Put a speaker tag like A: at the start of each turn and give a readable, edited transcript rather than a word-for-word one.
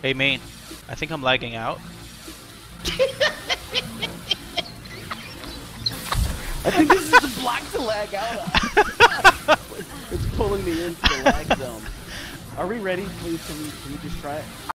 A: Hey, main. I think I'm lagging out.
B: I think this is the block to lag out of. It's pulling me into the lag zone. Are we ready? Please, can we just try it?